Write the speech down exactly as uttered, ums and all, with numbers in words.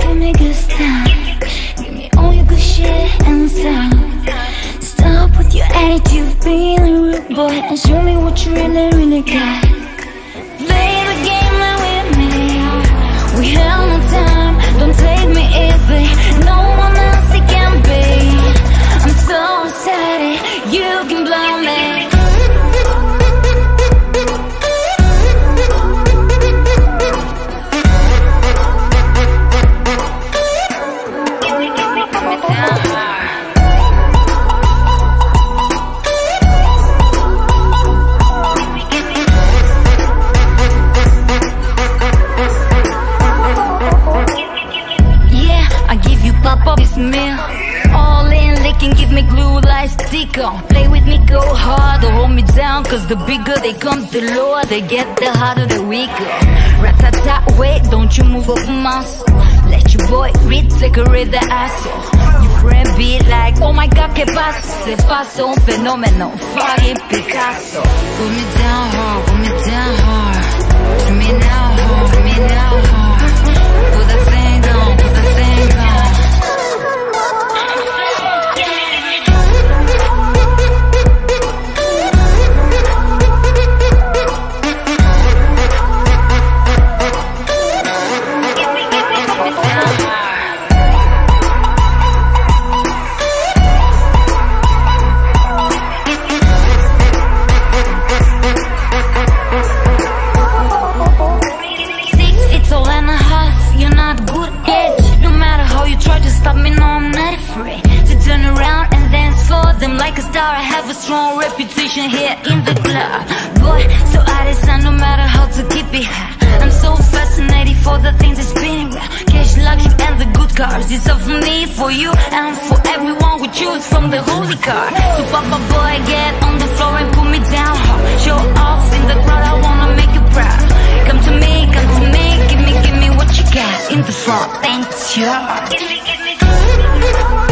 give me good stuff. Give me all your good shit and stuff. Stop with your attitude, being a rude boy, and show me what you really, really got. Play the game and with me. We have no time, don't take me easy. No one else it can be. I'm so excited, you can blow me. Meal. All in, they can give me glue like stick on. Play with me, go hard, or hold me down. Cause the bigger they come, the lower they get, the harder the weaker. Rat-tat-tat, wait, don't you move up muscle. Let your boy read, decorate the asshole. Your friend be like, oh my god, que pasa? Se pasa un fenómeno, fucking Picasso. Put me down hard, put me down hard. To me now hard, to me now hard. Put that thing down, put that thing down. Like a star, I have a strong reputation here in the club. Boy, so out of sun, no matter how to keep it high. I'm so fascinated for the things that's spinning around. Cash, luxury, and the good cars. It's all for me, for you, and for everyone who choose from the holy car. So papa boy, get on the floor and put me down hard. Show off in the crowd, I wanna make you proud. Come to me, come to me, give me, give me what you got in the front. Thanks, yeah. Give me, give me.